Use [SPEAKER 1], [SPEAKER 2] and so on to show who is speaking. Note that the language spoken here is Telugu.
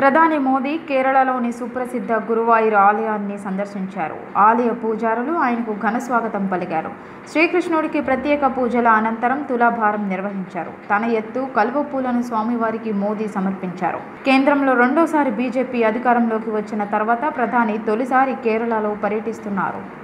[SPEAKER 1] ప్రధాని మోదీ కేరళలోని సుప్రసిద్ధ గురువాయూర్ ఆలయాన్ని సందర్శించారు. ఆలయ పూజారులు ఆయనకు ఘన స్వాగతం పలికారు. శ్రీకృష్ణుడికి ప్రత్యేక పూజల అనంతరం తులాభారం నిర్వహించారు. తన ఎత్తు కలువ పూలను స్వామివారికి మోదీ సమర్పించారు. కేంద్రంలో రెండోసారి బీజేపీ అధికారంలోకి వచ్చిన తర్వాత ప్రధాని తొలిసారి కేరళలో పర్యటిస్తున్నారు.